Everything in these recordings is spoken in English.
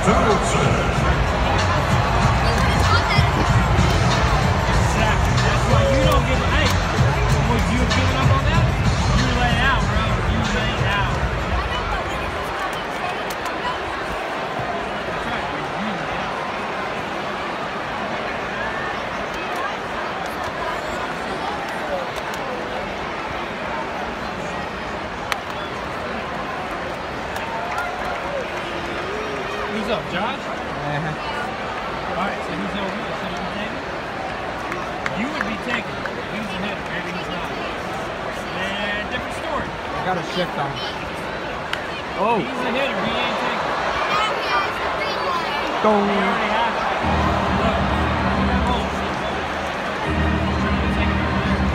Donaldson. Exactly. That's why you don't give a hey. Was you giving up on that? You lay out, bro. You lay out. That's right. You lay out. Who's up, Josh? Alright, so who's over here? So you would be taking. He's a hitter, maybe he's not. And different story. I got a shift on. Oh. He's a hitter, he ain't taking. Go. He already has it. Look, look at that hole. Take it over there.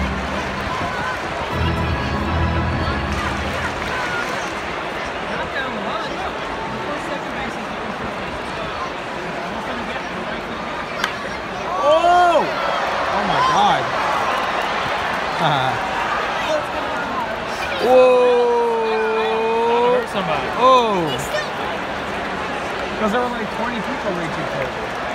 Not down the line, look. First, second base is the first base. One's gonna get it, right to the back. Oh! Oh my God. Whoa! Hurt somebody. Oh! Because there were like 20 people reaching for it.